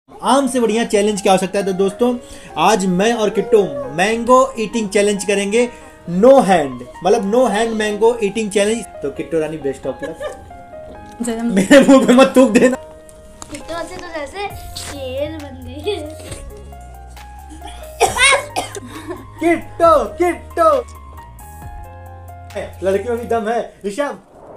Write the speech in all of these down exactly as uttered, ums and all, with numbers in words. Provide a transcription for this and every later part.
आम से बढ़िया चैलेंज क्या हो सकता है। तो दोस्तों आज मैं और किट्टू मैंगो ईटिंग चैलेंज करेंगे। नो हैंड मतलब no hand mango eating challenge. तो Kittu Rani best of luck. मेरे मुंह पे मत थूक देना। किट्टू से तो जैसे शेर बन गई। किट्टू किट्टू लड़कियों की दम है। ऋषभ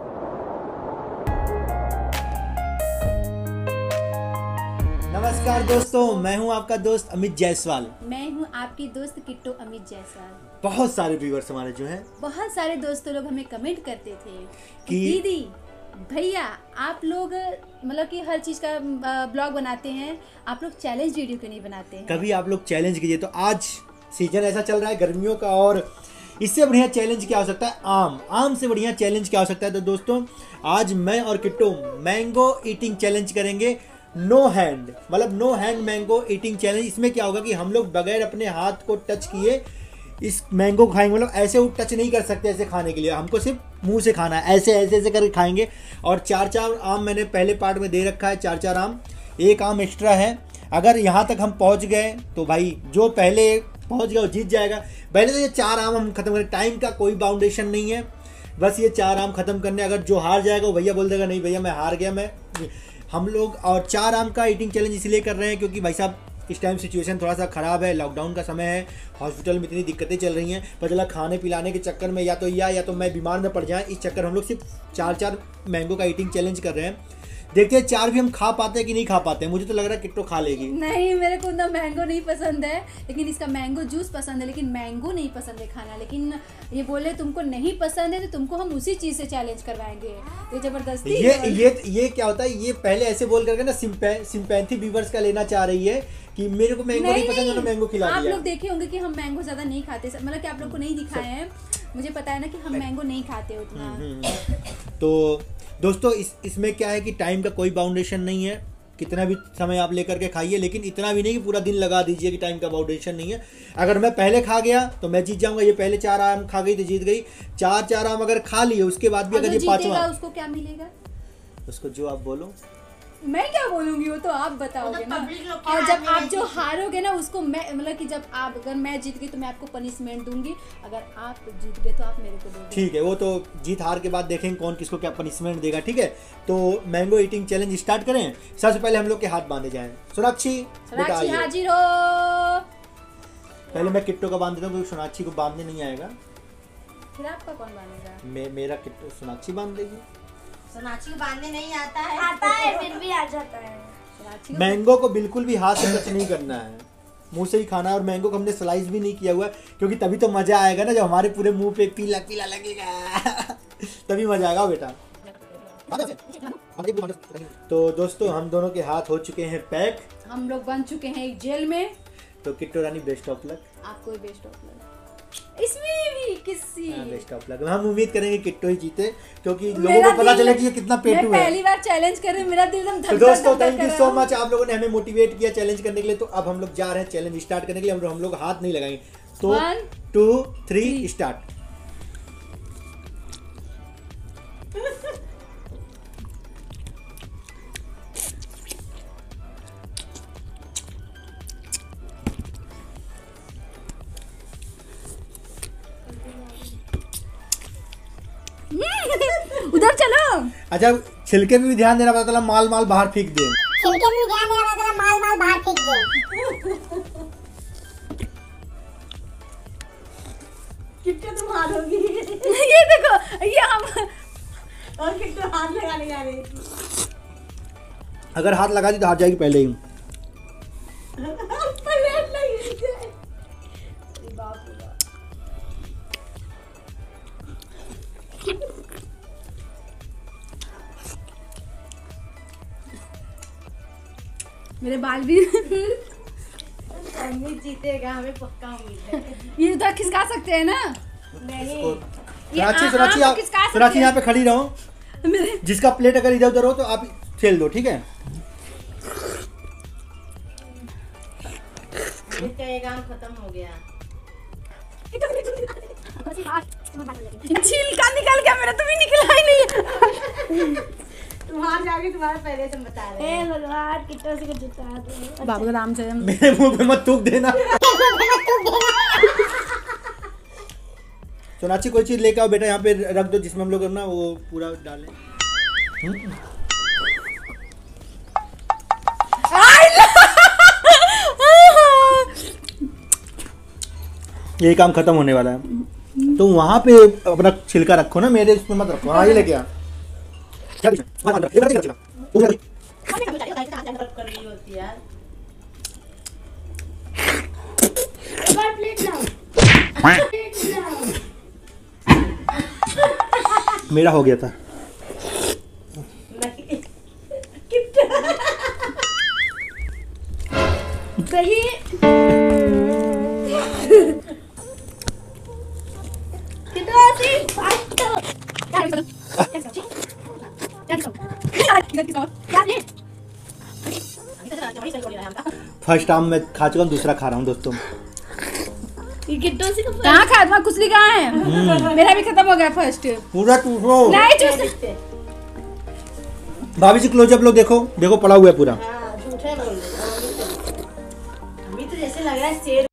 नमस्कार दोस्तों, मैं हूं आपका दोस्त अमित जायसवाल। मैं हूं आपकी दोस्त किट्टू अमित जायसवाल। बहुत सारे व्यूअर्स हमारे जो हैं, बहुत सारे दोस्तों लोग हमें कमेंट करते थे कि दीदी भैया आप लोग मतलब कि हर चीज का ब्लॉग बनाते हैं, आप लोग चैलेंज वीडियो क्यों नहीं बनाते हैं? कभी आप लोग चैलेंज कीजिए। तो आज सीजन ऐसा चल रहा है गर्मियों का, और इससे बढ़िया चैलेंज क्या हो सकता है। आम आम से बढ़िया चैलेंज क्या हो सकता है। तो दोस्तों आज मैं और किट्टू मैंगो ईटिंग चैलेंज करेंगे। नो हैंड मतलब no hand mango eating challenge. इसमें क्या होगा कि हम लोग बगैर अपने हाथ को टच किए इस मैंगो को खाएंगे। मतलब ऐसे वो टच नहीं कर सकते ऐसे खाने के लिए, हमको सिर्फ मुंह से खाना है। ऐसे ऐसे ऐसे करके खाएंगे। और चार चार आम मैंने पहले पार्ट में दे रखा है, चार चार आम, एक आम एक्स्ट्रा है। अगर यहाँ तक हम पहुँच गए तो भाई जो पहले पहुँच गया वो जीत जाएगा। पहले तो ये चार आम हम खत्म करें, टाइम का कोई बाउंडेशन नहीं है, बस ये चार आम खत्म करने। अगर जो हार जाएगा वो भैया बोल देगा नहीं भैया मैं हार गया। मैं हम लोग और चार आम का ईटिंग चैलेंज इसलिए कर रहे हैं क्योंकि भाई साहब इस टाइम सिचुएशन थोड़ा सा ख़राब है, लॉकडाउन का समय है, हॉस्पिटल में इतनी दिक्कतें चल रही हैं। पर चला खाने पिलाने के चक्कर में या तो या या तो मैं बीमार न पड़ जाए, इस चक्कर हम लोग सिर्फ चार चार मैंगो का ईटिंग चैलेंज कर रहे हैं। देखते हैं चार भी हम खा पाते हैं कि नहीं खा पाते हैं। मुझे तो लग रहा है किट्टू खा लेगी। नहीं, मेरे को ना मैंगो नहीं पसंद है, लेकिन इसका मैंगो जूस पसंद है, लेकिन मैंगो नहीं पसंद है खाना। लेकिन ये बोले तुमको नहीं पसंद है तो तुमको हम उसी चीज से चैलेंज करवाएंगे। ये जबरदस्ती ये ये ये क्या होता है, ये पहले ऐसे बोल करके ना सिंपैथी व्यूअर्स का लेना चाह रही है कि मेरे को मैंगो नहीं, नहीं पसंद है तो मैंगो खिला दिया। आप लोग देखे होंगे कि हम मैंगो ज्यादा नहीं खाते, मतलब कि आप लोग को नहीं दिखाए हैं, मुझे पता है ना कि हम मैंगो नहीं खाते उतना। तो दोस्तों इस इसमें क्या है कि टाइम का कोई बाउंडेशन नहीं है, कितना भी समय आप लेकर के खाइए, लेकिन इतना भी नहीं कि पूरा दिन लगा दीजिए कि टाइम का बाउंडेशन नहीं है। अगर मैं पहले खा गया तो मैं जीत जाऊंगा। ये पहले चार आम खा गई तो जीत गई। चार चार आम अगर खा लिए उसके बाद भी अगर ये पांचवा, उसको क्या मिलेगा? उसको जो आप बोलो। मैं क्या बोलूंगी वो तो आप बताओगे ना। और जब आप जो हारोगे ना उसको मैं मतलब कि जब आप अगर मैं जीत गई तो मैं आपको पनिशमेंट दूंगी, अगर आप जीत गए तो आप मेरे को दोगे। ठीक है, वो तो जीत हार के बाद देखेंगे कौन किसको क्या पनिशमेंट देगा। ठीक है, तो मैंगो ईटिंग चैलेंज स्टार्ट करें। सबसे पहले हम लोग के हाथ बांधे जाएं। सोनाक्षी सोनाक्षी हाजिर हो। पहले मैं किट्टू का बांध देता हूँ क्योंकि सोनाक्षी को बांधने नहीं आएगा। फिर आपका कौन बांधेगा? मे, मेरा किट्टू सोनाक्षी बांध देगी। सोनाक्षी को बांधने नहीं आता है। आता है फिर भी आ जाता है। मैंगो को बिल्कुल भी हाथ से टच नहीं करना है, मुंह से ही खाना है। और मैंगो को हमने स्लाइस भी नहीं किया हुआ है क्योंकि तभी तो मजा आएगा ना, जब हमारे पूरे मुंह पे पीला पीला लगेगा तभी मजा आएगा बेटा। तो दोस्तों हम दोनों के हाथ हो चुके हैं पैक, हम लोग बन चुके हैं एक जेल में। तो Kittu Rani best of luck. आपको भी बेस्ट ऑफ लक। इसमें भी किसी बेस्ट ऑफ लक। हम उम्मीद करेंगे किट्टू ही जीते क्योंकि लोगों को पता चले कि ये कितना पेटू है। पहली बार चैलेंज कर रहे हैं, मेरा दिल एकदम धक धक। तो दोस्तों थैंक यू सो मच, आप लोगों ने हमें मोटिवेट किया चैलेंज करने के लिए। तो अब हम लोग जा रहे हैं चैलेंज स्टार्ट करने के लिए। हम लोग हाथ नहीं लगाएंगे। तो वन टू थ्री स्टार्ट। उधर चलो। अच्छा छिलके पे भी ध्यान देना, पता चला माल माल बाहर फेंक दे। छिलके पे भी ध्यान देना, पता चला माल माल बाहर फेंक दे। किट्टू तुम हारोगी। ये देखो ये हम और किट्टू हाथ लगाने जा रही है। अगर हाथ लगा दी तो हार जाएगी पहले ही। मेरे बाल भी अमित जीतेगा, हमें पक्का उम्मीद है। ये तो खिसका सकते हैं ना। नहीं सोनाक्षी सोनाक्षी आप सोनाक्षी यहाँ पे खड़ी रहो। जिसका प्लेट अगर इधर उधर हो तो आप खेल दो। ठीक है, ये काम खत्म हो गया। छिलका निकल गया मेरा, तो भी निकला ही नहीं। वहाँ जाके तुम्हारा पहले से बता रहे हे हैं। भगवान किट्टू से को जिता दो। बाबू का नाम से मेरे मुंह पे मत थूक देना। सोनाक्षी कोई चीज लेके आओ बेटा, यहाँ पे रख दो जिसमें हम लोग ना वो पूरा डालें। हम्म। ये काम खत्म होने वाला है, तो वहाँ पे अपना छिलका रखो ना, मेरे उसमें मत रखो। हाँ ये लेके आ। कर रही होती यार। एक बार प्लेट लाओ, प्लेट लाओ। मेरा हो गया था। सही किट्टू आसी फास्ट। फर्स्ट आम मैं खा चुका हूँ, दूसरा खा रहा हूँ दोस्तों। ये किट्टू से को कहाँ खा तुम्हारा कुचली कहाँ है? मेरा भी खत्म हो गया फर्स्ट। पूरा टूटो। नहीं चूस। भाभी जी क्लोजअप लो, देखो देखो पड़ा हुआ है पूरा। हाँ झूठे बोल रहे हो। अभी तो जैसे लग रहा है शेर।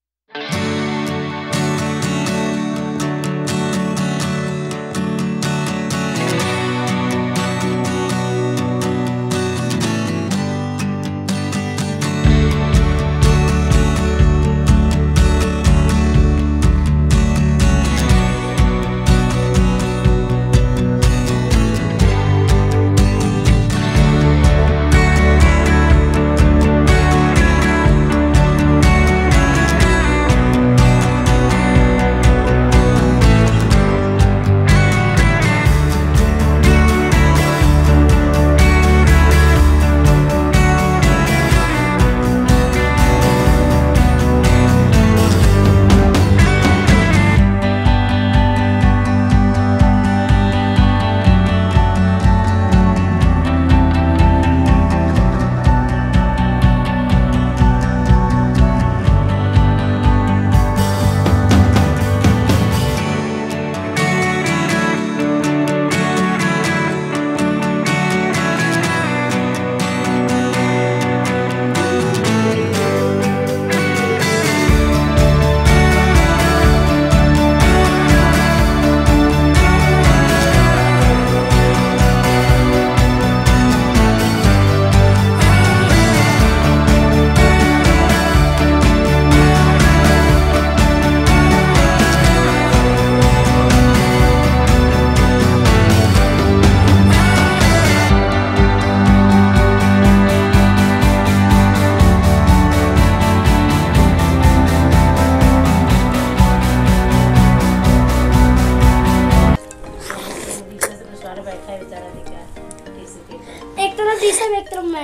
एक तरफ तीसरा एक तरफ मैं।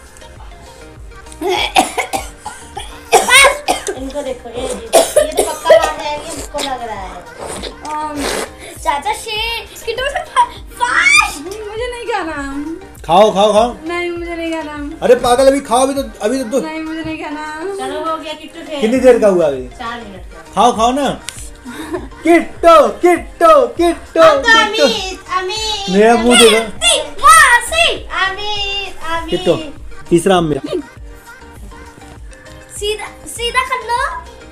इनको देखो, ये ये तो पक्का बात है, ये मुझको लग रहा है। चाचा शेर किट्टू से फास्ट। मुझे नहीं खाना। खाओ खाओ खाओ। नहीं मुझे नहीं खाना। अरे पागल, अभी खाओ, अभी तो अभी तो दो। नहीं मुझे नहीं खाना। चलो हो गया किट्टू थे। कितनी देर का हुआ अभी? चार मिनट का। खाओ खाओ ना। किट्टो किट्टो किट्टो किट्टो। अमित अमित मेरा मुंह देखो। अमित अमित किट्टो तीसरा आम मेरा। सीधा सीधा कर लो।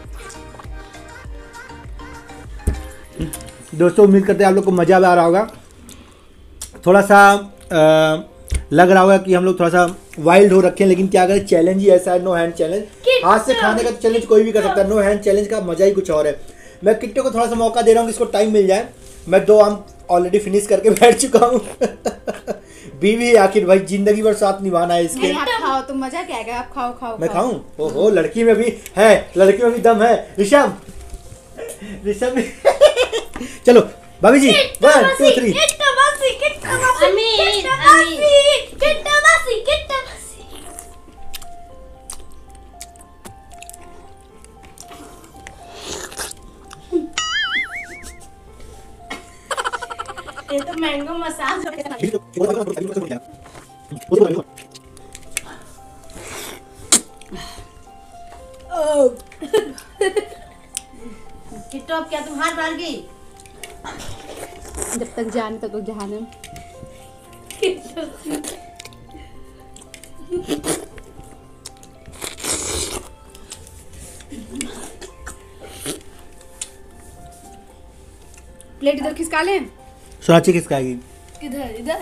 दोस्तों उम्मीद करते हैं आप लोग को मजा आ रहा होगा। थोड़ा सा आ, लग रहा होगा कि हम लोग थोड़ा सा वाइल्ड हो रखे हैं, लेकिन क्या करें, चैलेंज ही ऐसा है, नो हैंड चैलेंज। हाथ से खाने का चैलेंज कोई भी कर सकता है, नो हैंड चैलेंज का मजा ही कुछ और है। मैं किट्टो को थोड़ा सा मौका दे रहा हूँ, इसको टाइम मिल जाए। मैं दो आम ऑलरेडी फिनिश करके बैठ चुका हूँ। बीवी आखिर भाई जिंदगी भर साथ निभाना है इसके। नहीं आप खाओ, तुम मजा क्या है, आप खाओ खाओ मैं खाऊं? ओहो, लड़की में भी है, लड़की में भी दम है। ऋषभ ऋषभ चलो भाभी जी, वन टू थ्री। किट्टू मासी किट्टू मासी अमित, किट्टू मासी किट्टू मासी किट्टू मासी। ये तो मैंगो मसाज हो गया। किट्टू अब क्या तुम हार मान गई? जब तक जाने तक तो जहाने। प्लेट इधर खिसका ले। सोनाक्षी किसकाएगी? इधर इधर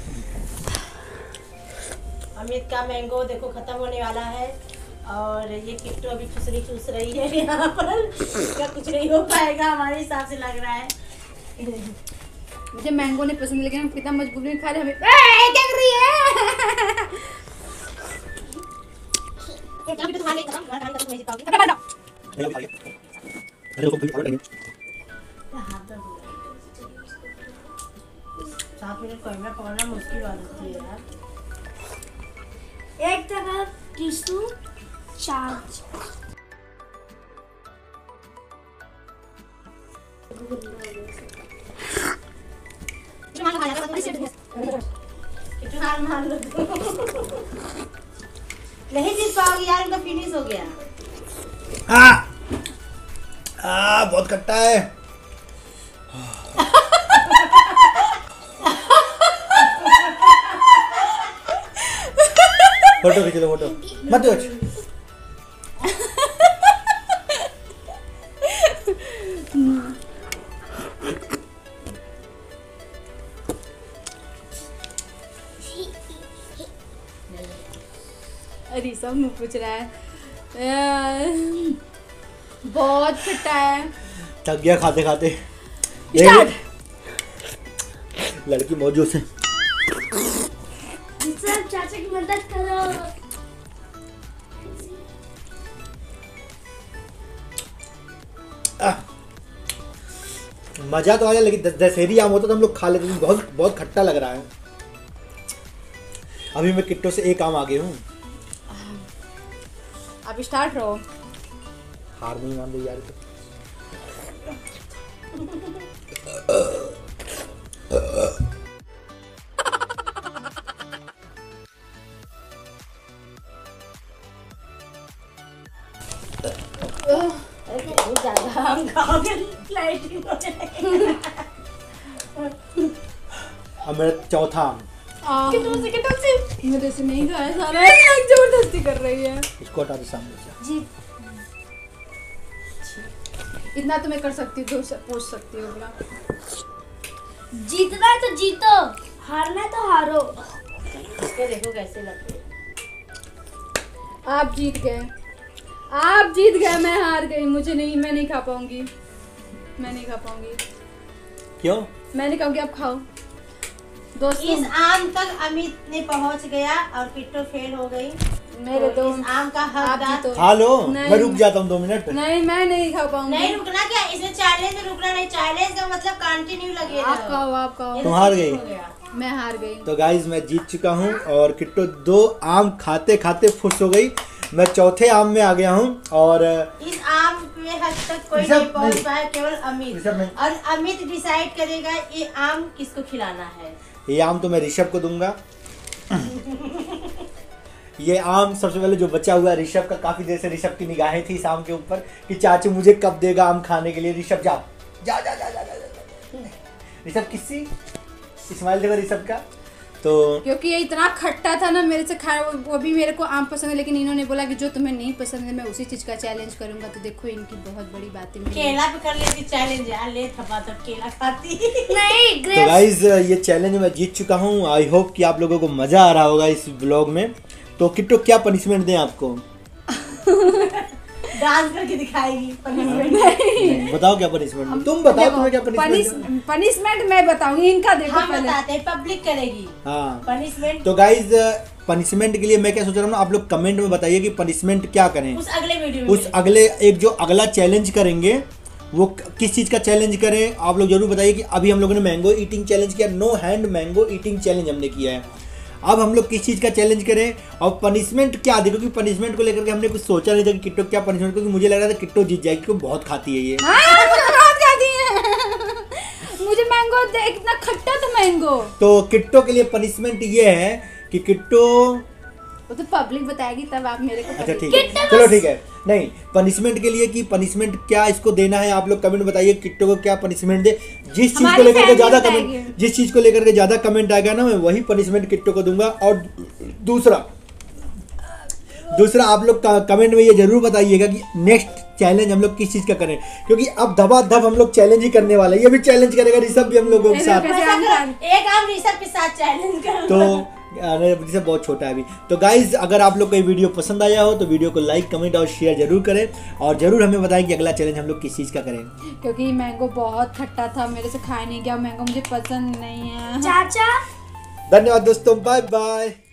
अमित का मैंगो देखो खत्म होने वाला है और ये किट्टू अभी चूसरी चूस रही है यहाँ पर। इसका कुछ नहीं हो पाएगा हमारे हिसाब से लग रहा है। मुझे मैंगो नहीं पसंद लेकिन हम कितना मजबूरी में खा रहे हैं। हमें ए, क्या कर रही है? सात मिनट कैमरा पकड़ना मुश्किल बात होती है यार। एक तरफ टिश्यू चार्ज किट्टू हार मान लो। नहीं जीत पाओगी यार, उनका फिनिश हो गया। आ, आ, बहुत खट्टा है। फोटो खींच लो, फोटो मत दो। अरे सब मुँह पूछ रहा है। अ, बहुत खट्टा है। थक गया खाते खाते। स्टार्ट। लड़की मौजूद है। सब चाचा की मदद करो। आ, मजा तो आया लेकिन द- दशहरी आम होता तो हम लोग खा लेते थे। बहुत बहुत खट्टा लग रहा है। अभी मैं किट्टो से एक आम आगे हूँ। अब स्टार्ट रहो। हार नहीं मान रही यार। बहुत ज्यादा हम खाओगे लाइटिंग हो जाएगी। अब मेरा चौथा आम। किटू से किटू से मेरे से नहीं खाया सारा। जबरदस्ती कर रही है। इसको हटा दे सामने से। जी इतना तो मैं कर सकती हूँ, तो पूछ सकती हूँ अपना। जीतना है तो जीतो, हारना है तो हारो। इसको देखो कैसे लगते हैं। आप जीत गए, आप जीत गए, मैं हार गई। मुझे नहीं, मैं नहीं खा पाऊंगी, मैं नहीं खा पाऊंगी। क्यों? मैं नहीं खाऊंगी, आप खाओ। दोस्तों इस आम तक अमित ने पहुंच गया और किट्टू फेल हो गई। मेरे तो दो इस आम का आप हकदार जीतो। खा लो। नहीं। मैं रुक जाता हूँ दो मिनट। नहीं, मैं नहीं खा पाऊंगी। नहीं रुकना क्या, इसे चैलेंज में रुकना नहीं। चैलेंज का मतलब कंटिन्यू लगे आप रहो। खाओ, आप खाओ। तुम हार गई। हो गया। मैं हार गई। तो गाइज मैं जीत चुका हूँ और किट्टो दो आम खाते खाते खुश हो गई। मैं चौथे आम में आ गया हूँ और इस आम में हद तक कोई ऋषभ नहीं पहुंच नहीं। पाया, केवल अमित। ऋषभ नहीं। और अमित डिसाइड करेगा ये आम किसको खिलाना है। ये आम तो मैं ऋषभ को दूंगा। ये आम सबसे पहले जो बचा हुआ है ऋषभ का। काफी देर से ऋषभ की निगाहें थी इस आम के ऊपर कि चाचू मुझे कब देगा आम खाने के लिए। ऋषभ जा जा जा जा जा जा, जा। ऋषभ किसी स्माइल देखो ऋषभ का। तो क्योंकि ये इतना खट्टा था ना, मेरे से खा वो भी मेरे को आम पसंद है, लेकिन इन्होंने बोला कि जो तुम्हें नहीं पसंद है मैं उसी चीज का चैलेंज करूंगा। तो देखो इनकी बहुत बड़ी बात है। केला पे कर लेती चैलेंज यार, ले थपा थप केला खाती। नहीं तो ग्रेप्स। गाइज ये चैलेंज मैं जीत चुका हूँ। आई होप कि आप लोगों को मजा आ रहा होगा इस ब्लॉग में। तो किट्टो क्या पनिशमेंट दें आपको? डांस करके दिखाएगी पनिशमेंट। बताओ क्या पनिशमेंट? तुम बताओ तुम्हें क्या पनिशमेंट? पनिशमेंट मैं बताऊंगी, इनका देखो हम पहले। बताते हैं, पब्लिक करेगी हाँ पनिशमेंट। तो गाइज पनिशमेंट के लिए मैं क्या सोच रहा हूँ ना, आप लोग कमेंट में बताइए कि पनिशमेंट क्या करें। उस अगले वीडियो में उस अगले एक जो अगला चैलेंज करेंगे वो किस चीज का चैलेंज करें आप लोग जरूर बताइए। कि अभी हम लोगों ने मैंगो ईटिंग चैलेंज किया, no hand mango eating challenge हमने किया है। अब हम लोग किस चीज का चैलेंज करें और पनिशमेंट क्या दे, क्योंकि पनिशमेंट को लेकर के हमने कुछ सोचा नहीं था कि किट्टो क्या पनिशमेंट, क्योंकि मुझे लग रहा था किट्टो जीत जाएगी क्योंकि बहुत खाती है ये। हाँ, मुझे बहुत खाती है। मुझे मैंगो दे, इतना खट्टा था मैंगो। तो किट्टो के लिए पनिशमेंट ये है कि किट्टो वो तो पब्लिक बताएगी तब आप मेरे को अच्छा पकड़- ठीक है, चलो ठीक है। नहीं, पनिशमेंट के लिए कि पनिशमेंट क्या इसको देना है, आप लोग कमेंट बताइए किट्टू को क्या पनिशमेंट दे। जिस चीज को हमारी लेकर के family ज्यादा बताएगी। कमेंट जिस चीज को लेकर के ज्यादा कमेंट आएगा ना, मैं वही पनिशमेंट किट्टू को दूंगा। और दूसरा दूसरा आप लोग कमेंट में ये जरूर बताइएगा कि नेक्स्ट चैलेंज हम लोग किस चीज का करें, क्योंकि अब दबा दब हम लोग चैलेंज ही करने वाले हैं। ये भी चैलेंज करेगा ऋषभ भी हम लोगों के साथ। ऐसा करो, एक आम ऋषभ के साथ चैलेंज कर तो ऋषभ बहुत छोटा है अभी। तो गाइज, अगर आप लोग को ये वीडियो पसंद आया हो तो वीडियो को लाइक, कमेंट और शेयर जरूर करें, और जरूर हमें बताएं कि अगला चैलेंज हम लोग किस चीज का करें। क्योंकि मैंगो बहुत खट्टा था, मेरे से खाया नहीं गया, मैंगो मुझे पसंद नहीं है। चाचा धन्यवाद दोस्तों, बाय बाय।